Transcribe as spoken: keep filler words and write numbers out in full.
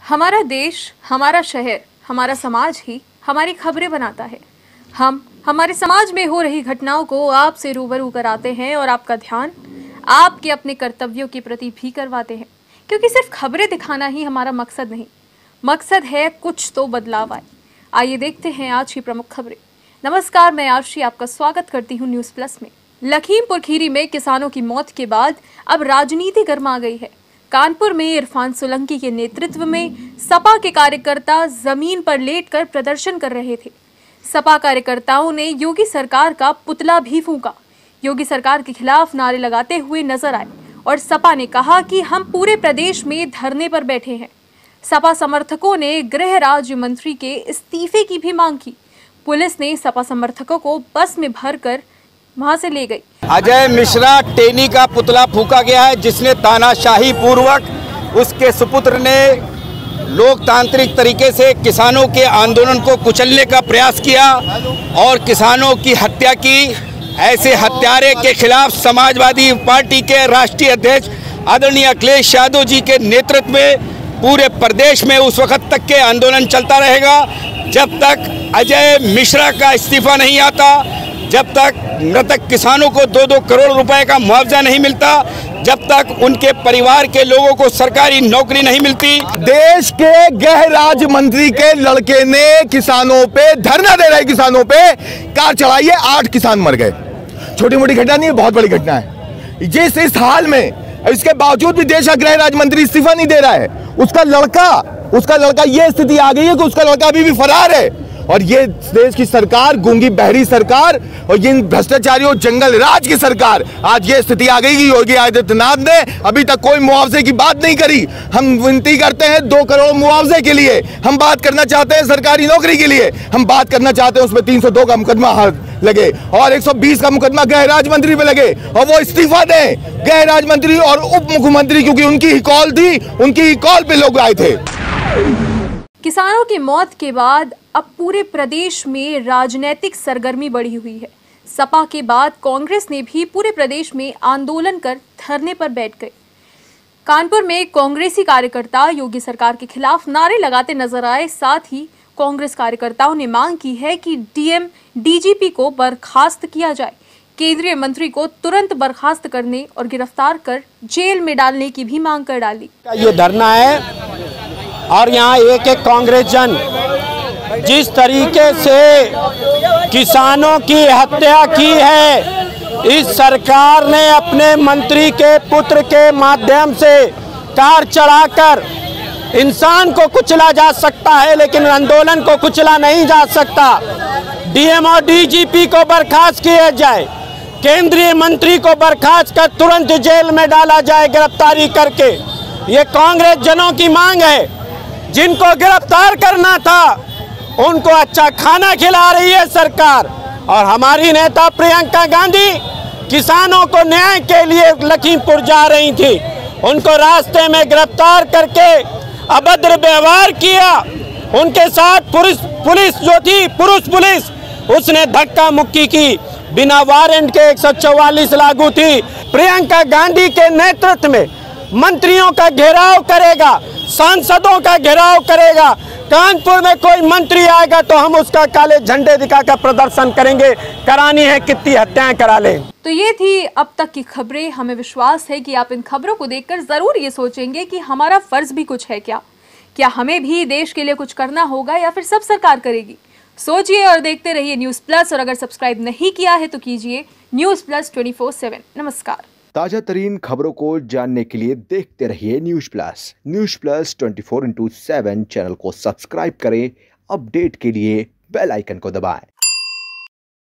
हमारा देश, हमारा शहर, हमारा समाज ही हमारी खबरें बनाता है। हम हमारे समाज में हो रही घटनाओं को आपसे रूबरू कराते हैं और आपका ध्यान आपके अपने कर्तव्यों के प्रति भी करवाते हैं, क्योंकि सिर्फ खबरें दिखाना ही हमारा मकसद नहीं, मकसद है कुछ तो बदलाव आए। आइए देखते हैं आज की प्रमुख खबरें। नमस्कार, मैं आरशी आपका स्वागत करती हूँ न्यूज प्लस में। लखीमपुर खीरी में किसानों की मौत के बाद अब राजनीति गर्मा गई है। कानपुर में इरफान सोलंकी के नेतृत्व में सपा के कार्यकर्ता जमीन पर लेटकर प्रदर्शन कर रहे थे। सपा कार्यकर्ताओं ने योगी सरकार का पुतला भी फूंका, योगी सरकार के खिलाफ नारे लगाते हुए नजर आए और सपा ने कहा कि हम पूरे प्रदेश में धरने पर बैठे हैं। सपा समर्थकों ने गृह राज्य मंत्री के इस्तीफे की भी मांग की। पुलिस ने सपा समर्थकों को बस में भरकर वहां से ले गई। अजय मिश्रा टेनी का पुतला फूंका गया है, जिसने तानाशाही पूर्वक उसके सुपुत्र ने लोकतांत्रिक तरीके से किसानों के आंदोलन को कुचलने का प्रयास किया और किसानों की हत्या की। ऐसे हत्यारे के खिलाफ समाजवादी पार्टी के राष्ट्रीय अध्यक्ष आदरणीय अखिलेश यादव जी के नेतृत्व में पूरे प्रदेश में उस वक्त तक के आंदोलन चलता रहेगा, जब तक अजय मिश्रा का इस्तीफा नहीं आता, जब तक मृतक किसानों को दो दो करोड़ रुपए का मुआवजा नहीं मिलता, जब तक उनके परिवार के लोगों को सरकारी नौकरी नहीं मिलती। देश के गृह राज्य मंत्री के लड़के ने किसानों पे धरना दे रहे किसानों पे कार चढ़ाई है, आठ किसान मर गए। छोटी मोटी घटना नहीं है, बहुत बड़ी घटना है। जिस इस हाल में इसके बावजूद भी देश का गृह राज्य मंत्री इस्तीफा नहीं दे रहा है। उसका लड़का उसका लड़का ये स्थिति आ गई है कि उसका लड़का अभी भी फरार है। और ये देश की सरकार, गूंगी बहरी सरकार और इन भ्रष्टाचारियों जंगल राज की सरकार, आज ये स्थिति आ गई कि योगी आदित्यनाथ ने अभी तक कोई मुआवजे की बात नहीं करी। हम विनती करते हैं दो करोड़ मुआवजे के लिए, हम बात करना चाहते हैं सरकारी नौकरी के लिए, हम बात करना चाहते हैं उसमें तीन सौ दो का मुकदमा लगे और एक सौ बीस का मुकदमा गृह राज्य मंत्री पे लगे और वो इस्तीफा दें, गृह राज्य मंत्री और उप मुख्यमंत्री, क्योंकि उनकी ही कॉल थी, उनकी ही कॉल पे लोग आए थे। किसानों की मौत के बाद अब पूरे प्रदेश में राजनीतिक सरगर्मी बढ़ी हुई है। सपा के बाद कांग्रेस ने भी पूरे प्रदेश में आंदोलन कर धरने पर बैठ गए। कानपुर में कांग्रेसी कार्यकर्ता योगी सरकार के खिलाफ नारे लगाते नजर आए। साथ ही कांग्रेस कार्यकर्ताओं ने मांग की है कि डीएम डीजीपी को बर्खास्त किया जाए, केंद्रीय मंत्री को तुरंत बर्खास्त करने और गिरफ्तार कर जेल में डालने की भी मांग कर डाली। ये धरना है और यहाँ एक एक कांग्रेस जन जिस तरीके से किसानों की हत्या की है, इस सरकार ने अपने मंत्री के पुत्र के माध्यम से कार चढ़ाकर इंसान को कुचला जा सकता है, लेकिन आंदोलन को कुचला नहीं जा सकता। डीएम और डीजीपी को बर्खास्त किया जाए, केंद्रीय मंत्री को बर्खास्त कर तुरंत जेल में डाला जाए गिरफ्तारी करके। ये कांग्रेस जनों की मांग है। जिनको गिरफ्तार करना था उनको अच्छा खाना खिला रही है सरकार। और हमारी नेता प्रियंका गांधी किसानों को न्याय के लिए लखीमपुर जा रही थी, उनको रास्ते में गिरफ्तार करके अभद्र व्यवहार किया। उनके साथ पुलिस पुलिस जो थी पुरुष पुलिस, उसने धक्का मुक्की की, बिना वारंट के एक सौ चौवालीस लागू थी। प्रियंका गांधी के नेतृत्व में मंत्रियों का घेराव करेगा, सांसदों का घेराव करेगा। कानपुर में कोई मंत्री आएगा तो हम उसका काले झंडे दिखाकर प्रदर्शन करेंगे। करानी है कितनी हत्याएं करा ले। तो ये थी अब तक की खबरें। हमें विश्वास है कि आप इन खबरों को देखकर जरूर ये सोचेंगे कि हमारा फर्ज भी कुछ है क्या क्या हमें भी देश के लिए कुछ करना होगा या फिर सब सरकार करेगी। सोचिए और देखते रहिए न्यूज प्लस, और अगर सब्सक्राइब नहीं किया है तो कीजिए news plus twenty four seven. नमस्कार। ताजा तरीन खबरों को जानने के लिए देखते रहिए news plus. News plus twenty four into seven channel को सब्सक्राइब करें। अपडेट के लिए बेल आइकन को दबाएं।